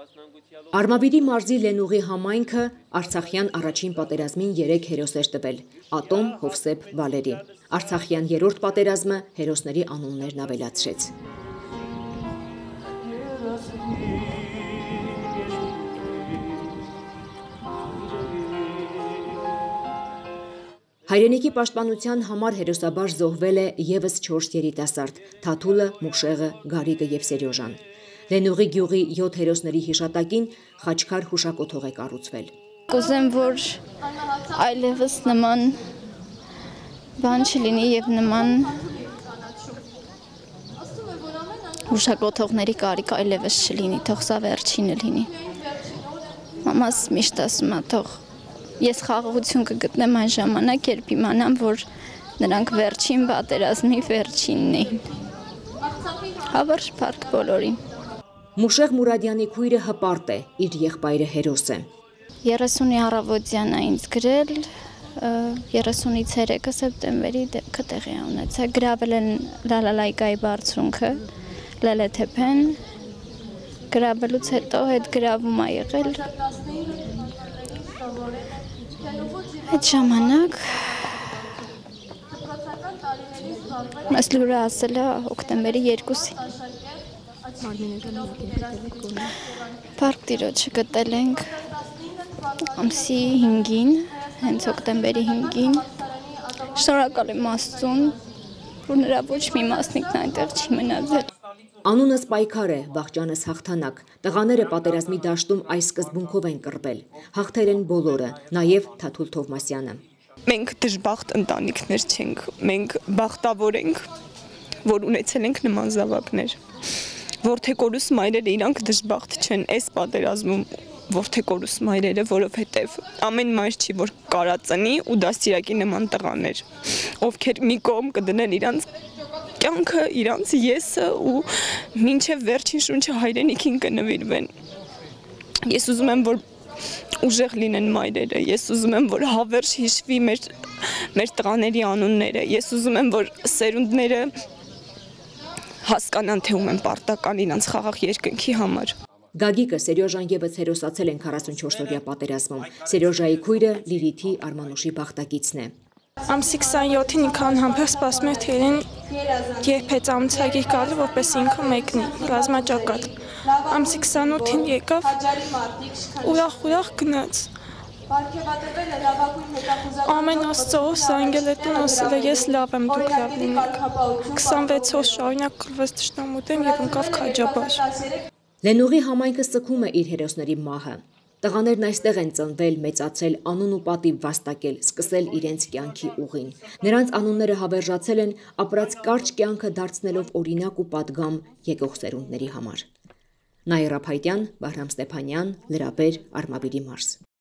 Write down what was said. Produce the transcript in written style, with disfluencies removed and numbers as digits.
Արմավիրի մարզի Լենուղի համայնքը Արցախյան առաջին պատերազմին 3 հերոս էր տվել՝ Ատոմ, Հովսեփ, Վալերի։ Արցախյան 3-րդ պատերազմը հերոսների անուններն ավելացրեց։ Հայրենիքի պաշտպանության համար հերոսաբար զոհվել է ևս 4 երիտասարդ՝ Թաթուլը, Մուշեղը, Գարիկը և Սերյոժան։ Լենուղի գյուղի 7 հերոսների հիշատակին խաչքար հուշակոթող է կառուցվել։ Կուզեմ, որ այլևս նման բան չլինի եւ նման հուշակոթողների կարիք այլևս չլինի, թող սա վերջինը լինի։ Մամաս միշտ ասում է, թող ես խաղաղություն կգտնեմ այն ժամանակ, երբ իմանամ, որ նրանք վերջին պատերազմի վերջինն էին։ Հավերժ փառք բոլորին։ Մուշեղ Մուրադյանի քույրը հպարտ է, իր եղբայրը հերոս է։ 30-ի առավոտյան է ինձ գրել, 30-ից 3 սեպտեմբերի դեպքը տեղի ունեցել։ Գրավել են Լալալայկայի բարձունքը, Լելեթեփեն, գրավելուց հետո հետ գրավում է եղել։ Այդ ժամանակ մեզ լուրը ասել է հոկտեմբերի 2-ին։ Փառք Տիրոջը գտել ենք ամսի 5-ին, հենց հոկտեմբերի 5-ին։ Շնորհակալ եմ Աստծուն, որ նրա ոչ մի մասնիկն այնտեղ չի մնացել։ Անունս պայքար է, վախճանս հաղթանակ։ Տղաները պատերազմի դաշտում այս սկզբունքով են կռվել։ Հաղթեր են բոլորը, նաև Թաթուլ Թովմասյանը։ Մենք դժբախտ ընտանիքներ չենք, մենք բախտավոր ենք, որ ունեցել ենք նման զավակներ։ Որդեկորուս մայրերը իրանք դժբախտ չեն այս պատերազմում, որդեկորուս մայրերը, որովհետև ամեն մայր չի, որ կարա ծնի ու դաստիարակի նման տղաներ, ովքեր մի կողմ կդնեն իրանց կյանքը, իրանց եսը ու մինչև վերջին շունչը հայրենիքին կնվիրվեն։ Ես ուզում եմ, որ ուժեղ լինեն մայրերը, ես ուզում եմ, որ հավերժ հիշվի մեր տղաների անունները, ես ուզում եմ, որ սերունդները հասկանան, թե ում են պարտական իրանց խաղաղ երկնքի համար։ Գագիկը, Սերյոժան ևս հերոսացել են 44-օրյա պատերազմում։ Սերյոժայի քույրը Լիլիթի Արմանուշի բախտակիցն է։ Ամսի 27-ին ինքը անհամբեր սպասում էր, թե իրեն երբ է ծամուցագիր գալու, որպես ինքը մեկնի, ռազմաճակատ։ Ամսի 28-ին եկավ, ուրախ գնաց։ Ամեն Աստծո զանգել է տուն, ասել է ես լավ եմ, դուք լավ լինեք։ 26 օր շարունակ կռվեց թշնամուտեն և ընկավ քաջաբար։ Լենուղի համայնքը սգում է իր հերոսների մահը։ Տղաներն այստեղ են ծնվել, մեծացել, անուն ու պատիվ վաստակել, սկսել իրենց կյանքի ուղին։ Նրանց անունները հավերժացել են ապրած կարճ կյանքը դարձնելով օրինակ ու պատգամ եկող սերունդների համար։ Նաիրա Փայտյան, Վահրամ Ստեփանյան, Լրաբեր, Արմավիրի մարզ։